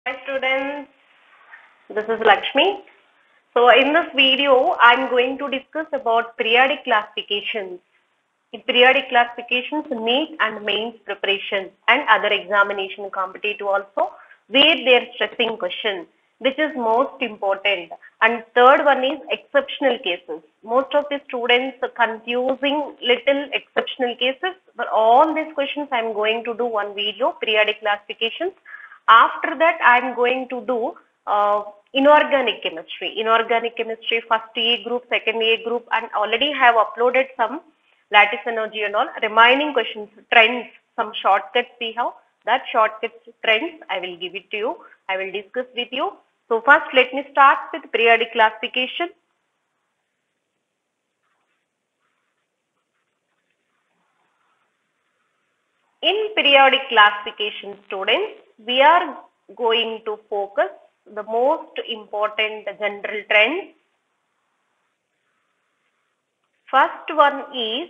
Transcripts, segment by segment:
Hi students, this is Lakshmi. So in this video, I'm going to discuss about periodic classifications. In periodic classifications, NEET and mains preparation and other examination competitive also, where they are stressing question, which is most important. And third one is exceptional cases. Most of the students are confusing little exceptional cases. But all these questions, I'm going to do one video, periodic classifications. After that, I'm going to do inorganic chemistry. Inorganic chemistry, first A group, second A group, and already have uploaded some lattice energy and all. Remaining questions, trends, some shortcuts we have. That shortcuts trends, I will give it to you. I will discuss with you. So first, let me start with periodic classification. In periodic classification, students, we are going to focus the most important general trends. First one is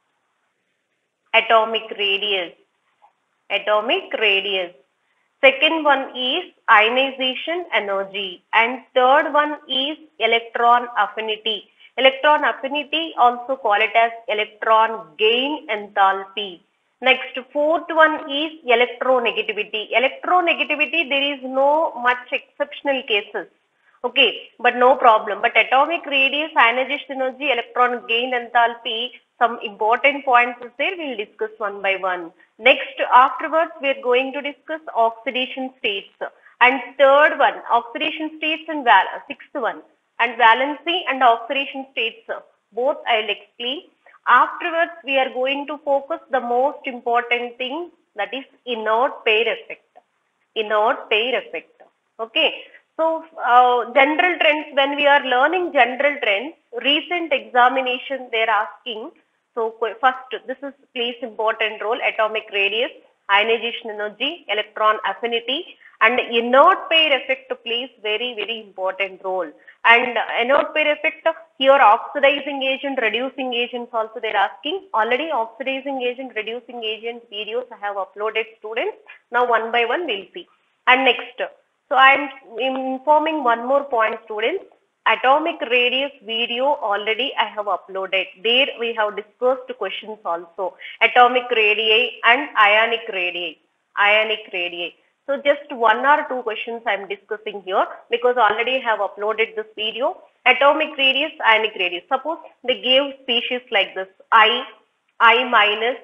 atomic radius. Atomic radius. Second one is ionization energy. And third one is electron affinity. Electron affinity also call it as electron gain enthalpy. Next, fourth one is electronegativity. Electronegativity, there is no much exceptional cases. Okay, but no problem. But atomic radius, ionization energy, electron gain enthalpy, some important points is there. We will discuss one by one. Next, afterwards, we are going to discuss oxidation states. And third one, oxidation states and sixth one. And valency and oxidation states, both I will explain. Afterwards, we are going to focus the most important thing, that is inert pair effect. Inert pair effect. Okay. So, general trends, when we are learning general trends, recent examination they are asking. So, first, this is plays important role, atomic radius, ionization energy, electron affinity, and inert pair effect plays very important role. And inert pair effect, here oxidizing agent, reducing agents also they are asking. Already oxidizing agent, reducing agent videos I have uploaded, students. Now one by one we'll see. And next, so I am informing one more point, students. Atomic radius video already I have uploaded. There we have discussed questions also. Atomic radii and ionic radii. Ionic radii. So just one or two questions I am discussing here because already I have uploaded this video. Atomic radius, ionic radius. Suppose they gave species like this. I minus,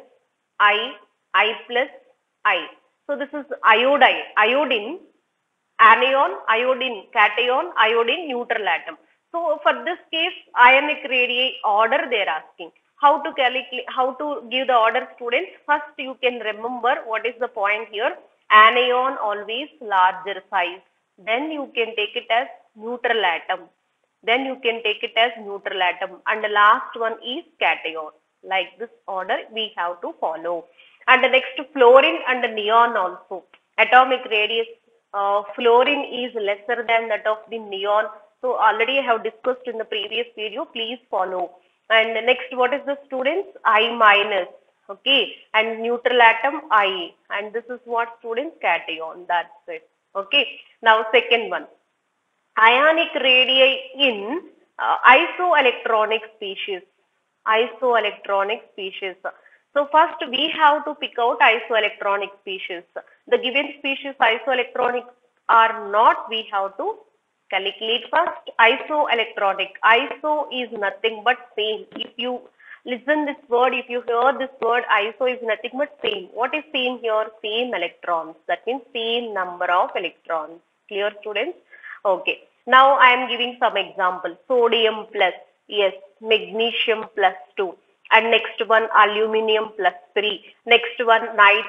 I plus, I. So this is iodine, anion, iodine, cation, iodine, neutral atom. So for this case, ionic radii order they are asking. How to calculate, how to give the order, students? First you can remember what is the point here. Anion always larger size. Then you can take it as neutral atom. Then you can take it as neutral atom. And the last one is cation. Like this order we have to follow. And the next, fluorine and neon also. Atomic radius, fluorine is lesser than that of the neon. So already I have discussed in the previous video. Please follow. And next, what is the, students? I minus. Okay. And neutral atom I. And this is what, students? Cation. That's it. Okay. Now second one. Ionic radii in isoelectronic species. Isoelectronic species. So first we have to pick out isoelectronic species. The given species isoelectronic are not, we have to calculate first. Isoelectronic. Iso is nothing but same. If you listen this word, if you hear this word, iso is nothing but same. What is same here? Same electrons. That means same number of electrons. Clear, students? Okay. Now I am giving some example. Sodium plus, yes, magnesium plus 2. And next one, aluminium plus 3. Next one,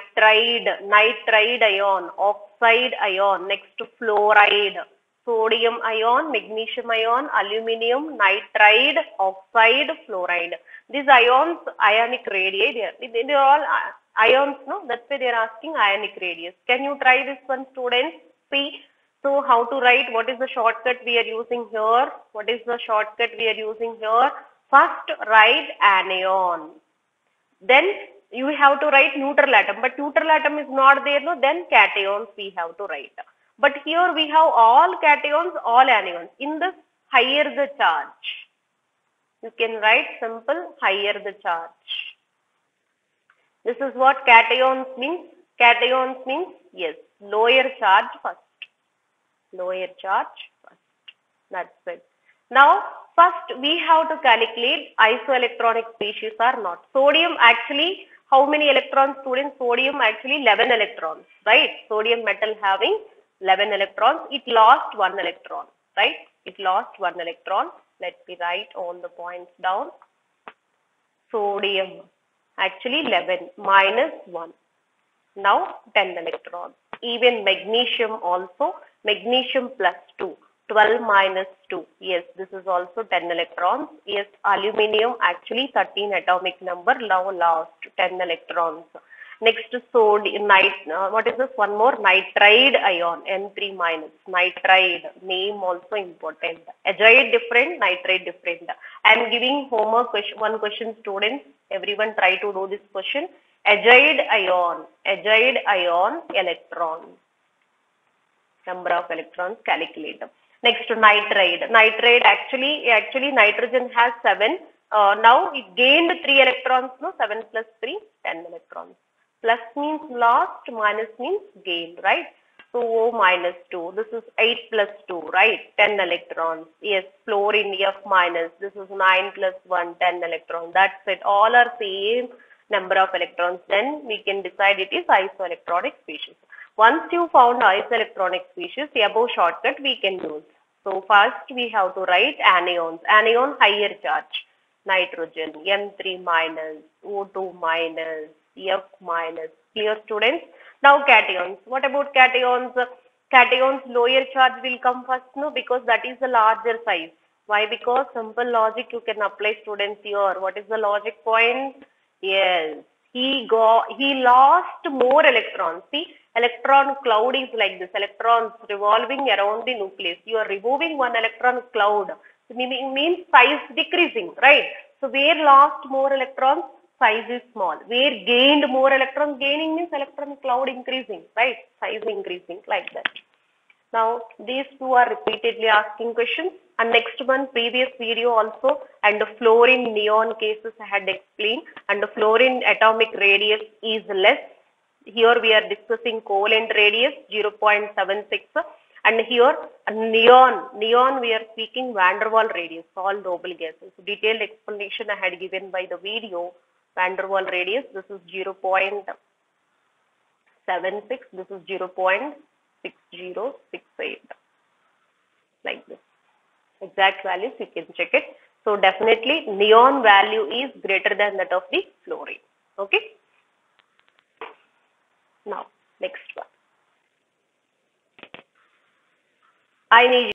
nitride ion, oxide ion. Next, fluoride, sodium ion, magnesium ion, aluminium, nitride, oxide, fluoride. These ions, ionic radii, they are all ions, no? That's why they are asking ionic radius. Can you try this one, students? See. So how to write? What is the shortcut we are using here? What is the shortcut we are using here? First write anion. Then you have to write neutral atom. But neutral atom is not there, no? Then cations we have to write. But here we have all cations, all anions. In this, higher the charge. You can write simple, higher the charge. This is what cations means. Cations means, yes, lower charge first. Lower charge first. That's it. Now, first we have to calculate isoelectronic species or not. Sodium actually, how many electrons, students? Sodium actually 11 electrons, right? Sodium metal having 11 electrons. It lost 1 electron, right? It lost 1 electron. Let me write all the points down. Sodium actually 11 minus 1. Now 10 electrons. Even magnesium also, magnesium plus 2. 12 minus 2. Yes, this is also 10 electrons. Yes, aluminium actually 13 atomic number, now lost 10 electrons. Next, sodium, what is this? One more, nitride ion, N3 minus. Nitride, name also important. Azide different, nitride different. I am giving homework question, one question, students. Everyone try to do this question. Azide ion, electron. Number of electrons, calculate. Next, nitride. Nitride actually nitrogen has 7. Now it gained 3 electrons. No, 7 plus 3, 10 electrons. Plus means lost, minus means gained, right? So O minus 2. This is 8 plus 2, right? 10 electrons. Yes, fluorine F minus. This is 9 plus 1, 10 electrons. That's it. All are same number of electrons. Then we can decide it is isoelectronic species. Once you found isoelectronic species, the above shortcut we can use. So first we have to write anions. Anion higher charge. Nitrogen, N3 minus, O2 minus, F minus. Clear, students? Now cations. What about cations? Cations lower charge will come first, no? Because that is the larger size. Why? Because simple logic you can apply, students, here. What is the logic point? Yes. He lost more electrons. See, electron cloud is like this. Electrons revolving around the nucleus. You are removing one electron cloud. Means size decreasing, right? So where lost more electrons, size is small. Where gained more electrons, gaining means electron cloud increasing, right? Size increasing, like that. Now these two are repeatedly asking questions. And next one, previous video also, and the fluorine neon cases I had explained, and the fluorine atomic radius is less. Here we are discussing covalent radius 0.76. And here neon we are speaking van der Waals radius, all noble gases. So detailed explanation I had given by the video. Van der Waals radius, this is 0.76, this is 0.6068, like this. Exact values you can check it. So definitely neon value is greater than that of the fluorine. Okay. Now next one. I need